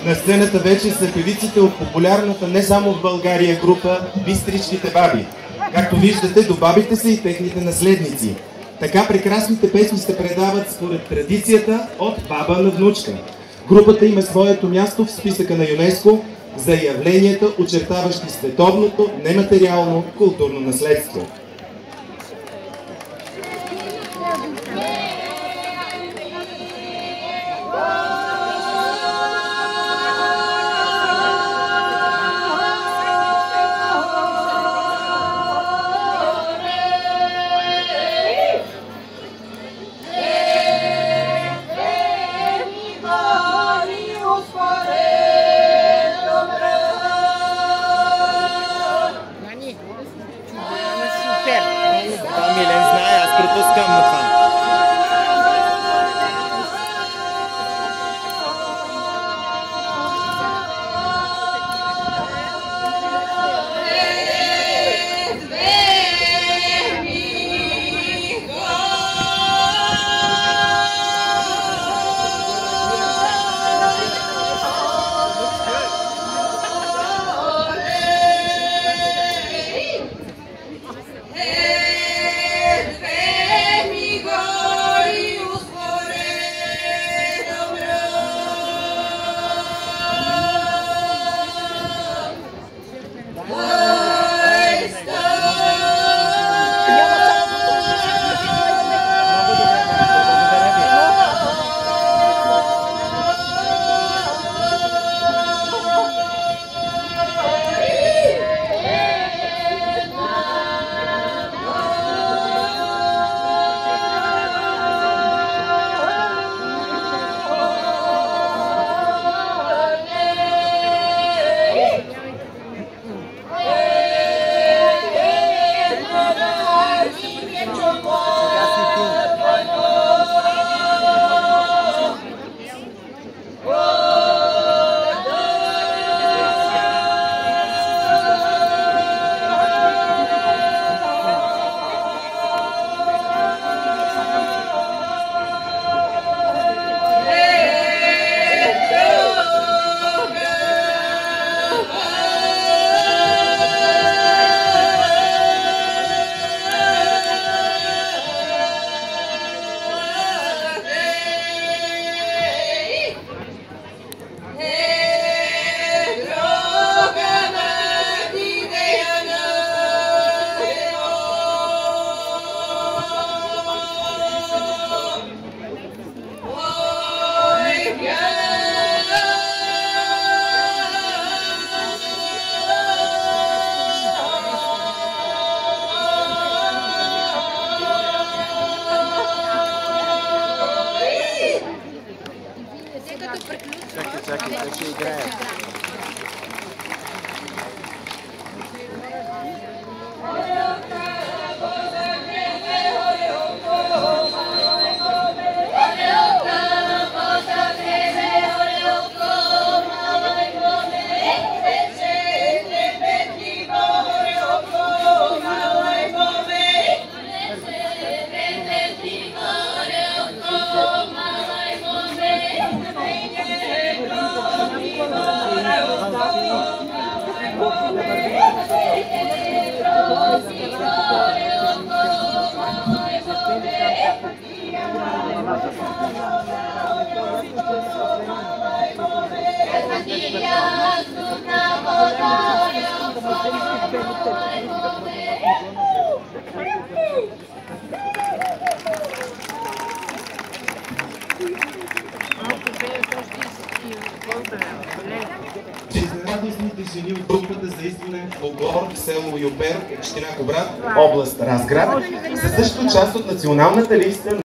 На сцената вече са певиците от популярната не само в България група Бистричките баби. Както виждате, до бабите са и техните наследници. Така прекрасните песни се предават според традицията от баба на внучка. Групата има своето място в списъка на ЮНЕСКО за явленията, очертаващи световното нематериално културно наследство. Милен знае, аз пропускам на това. Чакай, ще играе. Жизнерадостните жени от групата за изборен фолклор в село Юпер, община Кубрат, област Разград, са също част от националната листа